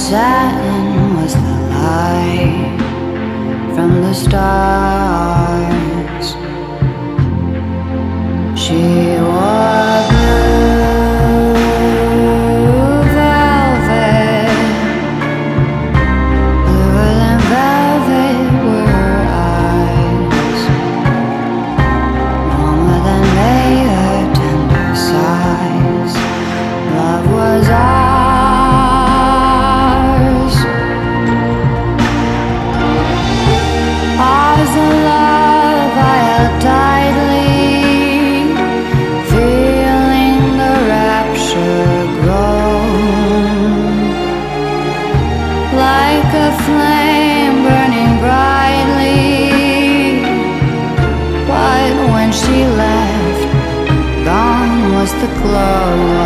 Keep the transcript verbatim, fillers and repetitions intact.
satin was the light from the stars. She wore blue velvet, bluer than velvet were her eyes, warmer than May, her tender sighs. Love was ours, ours the love I held tightly, feeling the rapture grow, like a flame burning brightly. But when she left, gone was the glow.